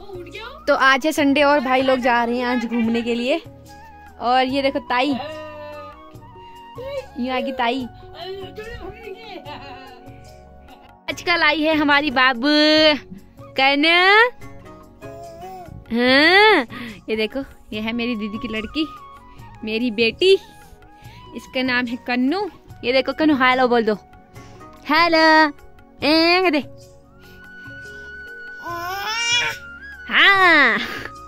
तो आज है संडे और भाई लोग जा रहे हैं आज घूमने के लिए। और ये देखो ताई, ये आगे ताई आजकल आई है हमारी बाबू कहना। हाँ, ये देखो ये है मेरी दीदी की लड़की, मेरी बेटी, इसका नाम है कन्नू। ये देखो कन्नू हेलो बोल दो, हेलो दे। हाँ,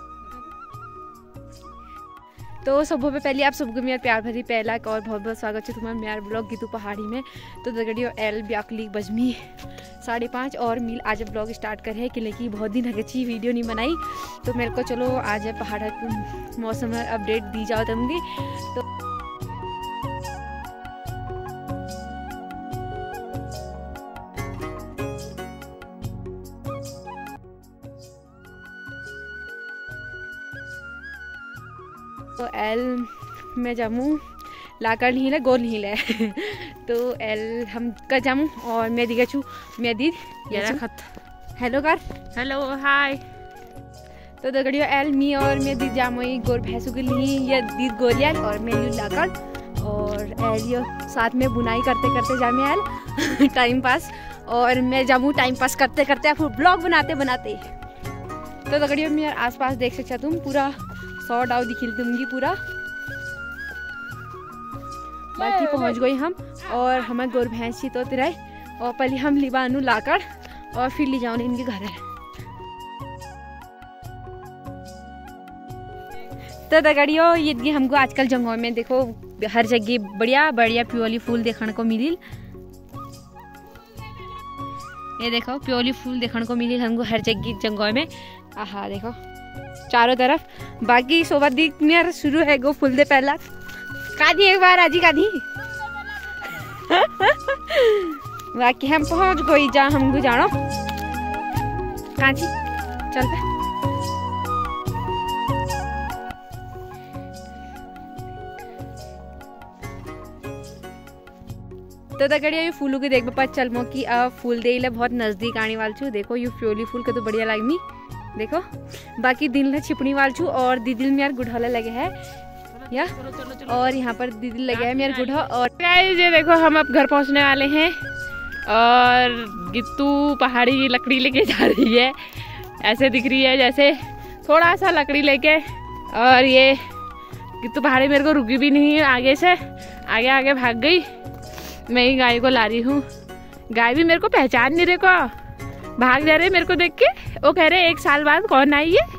तो सबों पे पहले आप सबको मेरा प्यार भरी पहला और बहुत बहुत स्वागत है तुम्हारा मेरा ब्लॉग गीतू पहाड़ी में। तो दगड़ियों एल ब्याकली बजमी 5:30 और मील आज ब्लॉग स्टार्ट कर है कि लेकिन बहुत दिन अच्छी वीडियो नहीं बनाई, तो मेरे को चलो आज पहाड़ मौसम अपडेट दी जाओ तुमने। तो एल मैं जामू लाकर नहीं है गोल नहीं है तो एल हम कर जामू और मैं दिखा छू मैं दीद यार खत हेलो कर हेलो हाय। तो दगड़ियों एल मी और मैं दीद जामू गोर भैंसू के लिए या दीद गोलियाल और मैं यूँ लाकर और एल यो साथ में बुनाई करते करते जामे एल टाइम पास और मैं जामू टाइम पास करते करते फिर ब्लॉग बनाते बनाते। तो दगड़ियों मैं आसपास देख सकता तुम पूरा 100 डाव दिखिल दूंगी पूरा। बाकी पहुंच गई हम और हमारे गोर भैंस तो तिराए और पहले हम लिबानू लाकर और फिर ले जाओ इनके घर है। तो दगड़ियों ये हमको आजकल जंगलों में देखो हर जगह बढ़िया बढ़िया प्योली फूल देखने को मिली। ये देखो प्योली फूल देखने को मिली हमको हर जगह जंगलों में। आहा देखो चारों तरफ। बाकी सोबत दिख मेरा शुरू है गो फूल दे पहला कादी एक बार आजी कादी बाकी हम पहुंच गई जहाँ हमको जानो कहाँ थी चलते। तो दगड़िया ये फूलों की देख पता चल मो कि अब फूल दे बहुत नजदीक आने वाल छू। देखो ये फ्योली फूल के तो बढ़िया लागमी देखो। बाकी दिल ने छिपनी वाल छू और दीदी में यार गुढ़ौला लगे है या और यहाँ पर दीदी लगे है मेरे गुढ़ा। और ये देखो हम अब घर पहुँचने वाले हैं और गित्तू पहाड़ी की लकड़ी लेके जा रही है। ऐसे दिख रही है जैसे थोड़ा सा लकड़ी लेके। और ये गित्तू पहाड़ी मेरे को रुकी भी नहीं है, आगे से आगे आगे भाग गई। मैं ही गाय को ला रही हूँ, गाय भी मेरे को पहचान नहीं रहे को भाग जा रहे मेरे को देख के। वो कह रहे 1 साल बाद कौन आई है।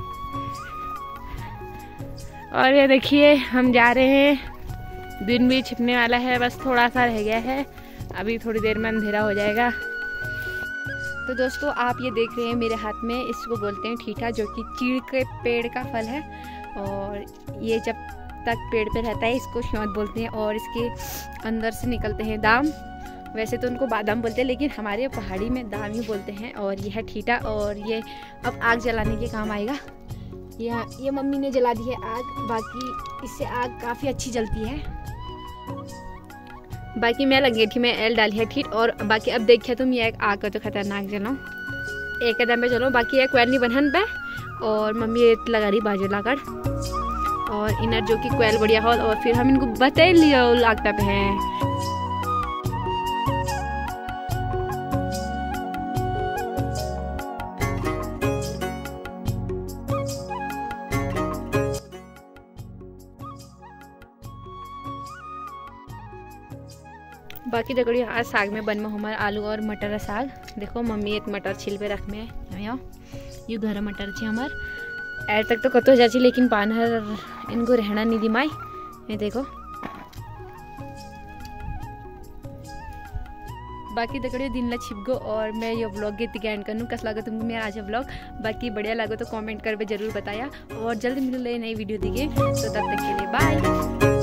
और ये देखिए हम जा रहे हैं, दिन भी छिपने वाला है, बस थोड़ा सा रह गया है, अभी थोड़ी देर में अंधेरा हो जाएगा। तो दोस्तों आप ये देख रहे हैं मेरे हाथ में, इसको बोलते हैं ठीठा जो कि चीड़ के पेड़ का फल है। और ये जब तक पेड़ पे रहता है इसको श्योत बोलते हैं और इसके अंदर से निकलते हैं दाम। वैसे तो उनको बादाम बोलते हैं लेकिन हमारे पहाड़ी में दाम ही बोलते हैं। और ये है ठीठा और ये अब आग जलाने के काम आएगा। ये मम्मी ने जला दी है आग, बाकी इससे आग काफ़ी अच्छी जलती है। बाकी मैं लंगेठी में एल डाली है ठीठ। और बाकी अब देखिए तुम ये आग का तो खतरनाक जलाओ एक कदम पे चलो। बाकी एक क्वेल नहीं बनन पे और मम्मी लगा रही बाजू लाकर और इनर जो कि क्वेल बढ़िया हॉल। और फिर हम इनको बता लिया लागता पे है। बाकी दगड़ी आज साग में बन में हमारे आलू और मटर साग। देखो मम्मी एक मटर छिल पे रख में यू घर मटर छे हमार एर तक तो कतो जाची लेकिन पानहर इनको रहना नहीं दिमाई। ये देखो बाकी दगड़े दिन ला छिप गो और मैं ये व्लॉग के एंड करूँ। कस लगा तुमको मेरा आज व्लॉग, बाकी बढ़िया लगा तो कमेंट कर जरूर बताया और जल्द मिलो नई वीडियो दिखे। तो तब तक के लिए बाय।